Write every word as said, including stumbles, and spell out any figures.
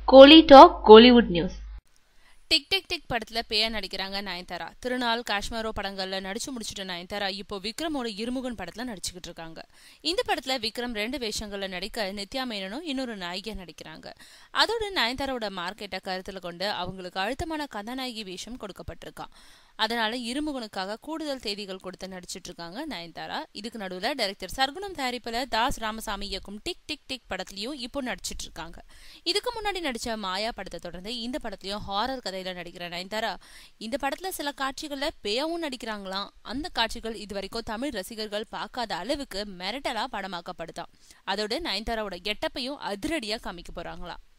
கோலி டாக் கோலிவுட் நியூஸ். டிக் டிக் டிக் படத்துல பேயா நடிக்கிறாங்க நயன்தாரா. திருநாள், காஷ்மீரோ படங்கள்ல நடிச்சு முடிச்சுட்ட நயன்தாரா இப்போ விக்ரமோட இருமுகன் படத்துல நடிச்சுக்கிட்டு இருக்காங்க. இந்த படத்துல விக்ரம் ரெண்டு வேஷங்கள்ல நடிக்க நித்யா மேனனும் இன்னொரு நாயகியா நடிக்கிறாங்க. அதோட நயன்தாராவோட மார்க்கெட்டை கருத்துல கொண்டு அவங்களுக்கு அழுத்தமான கதாநாயகி வேஷம் கொடுக்கப்பட்டிருக்கா. அதனால இருமுகனுக்காக கூடுதல் தேதிகள் கொடுத்து நடிச்சிட்டு இருக்காங்க நயன்தாரா. இதுக்கு நடுவுல டைரக்டர் சர்க்குணம் தயாரிப்புல தாஸ் ராமசாமி இயக்கும் டிக் டிக் டிக் படத்துலயும் இப்போ நடிச்சிட்டு இருக்காங்க. இதுக்கு முன்னாடி நடிச்ச மாயா படத்தை தொடர்ந்து இந்த படத்துலயும் ஹாரர் கதையில நடிக்கிற நயன்தாரா இந்த படத்துல சில காட்சிகள்ல பேயாவும் நடிக்கிறாங்களாம். அந்த காட்சிகள் இதுவரைக்கும் தமிழ் ரசிகர்கள் பார்க்காத அளவுக்கு மிரட்டலா படமாக்கப்படுதான். அதோட நயன்தாராவோட கெட்டப்பையும் அதிரடியா காமிக்க போறாங்களாம்.